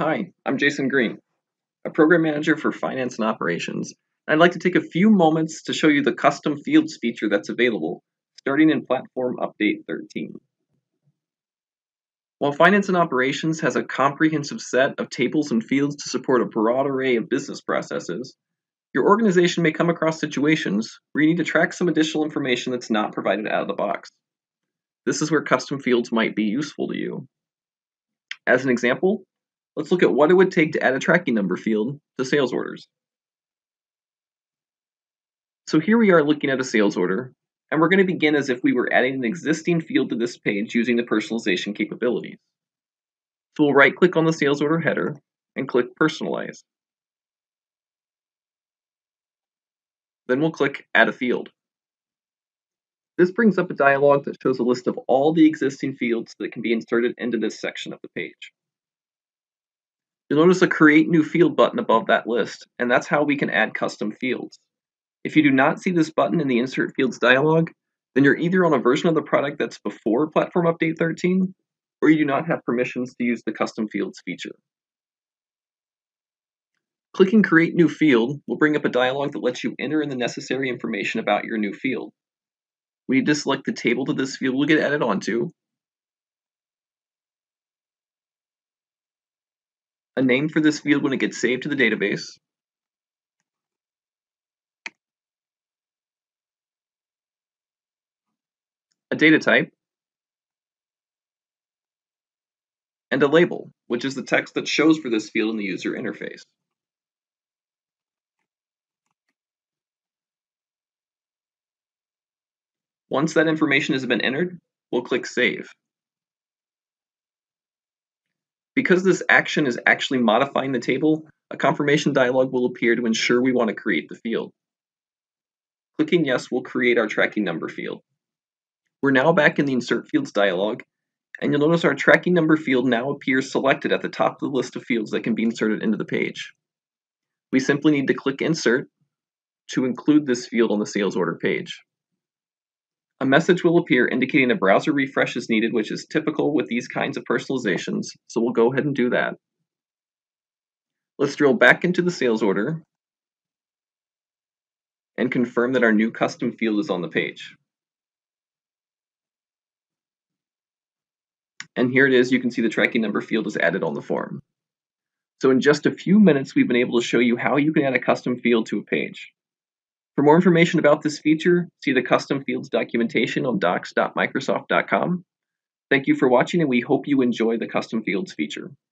Hi, I'm Jason Green, a program manager for finance and operations. I'd like to take a few moments to show you the custom fields feature that's available, starting in Platform Update 13. While finance and operations has a comprehensive set of tables and fields to support a broad array of business processes, your organization may come across situations where you need to track some additional information that's not provided out of the box. This is where custom fields might be useful to you. As an example, let's look at what it would take to add a tracking number field to sales orders. So here we are looking at a sales order, and we're going to begin as if we were adding an existing field to this page using the personalization capabilities. So we'll right-click on the sales order header and click Personalize. Then we'll click Add a Field. This brings up a dialog that shows a list of all the existing fields that can be inserted into this section of the page. You'll notice a Create New Field button above that list, and that's how we can add custom fields. If you do not see this button in the Insert Fields dialog, then you're either on a version of the product that's before Platform Update 13, or you do not have permissions to use the Custom Fields feature. Clicking Create New Field will bring up a dialog that lets you enter in the necessary information about your new field. We need to select the table that this field will get added onto, a name for this field when it gets saved to the database, a data type, and a label, which is the text that shows for this field in the user interface. Once that information has been entered, we'll click Save. Because this action is actually modifying the table, a confirmation dialog will appear to ensure we want to create the field. Clicking Yes will create our tracking number field. We're now back in the Insert Fields dialog, and you'll notice our tracking number field now appears selected at the top of the list of fields that can be inserted into the page. We simply need to click Insert to include this field on the sales order page. A message will appear indicating a browser refresh is needed, which is typical with these kinds of personalizations, so we'll go ahead and do that. Let's drill back into the sales order and confirm that our new custom field is on the page. And here it is, you can see the tracking number field is added on the form. So in just a few minutes, we've been able to show you how you can add a custom field to a page. For more information about this feature, see the custom fields documentation on docs.microsoft.com. Thank you for watching, and we hope you enjoy the custom fields feature.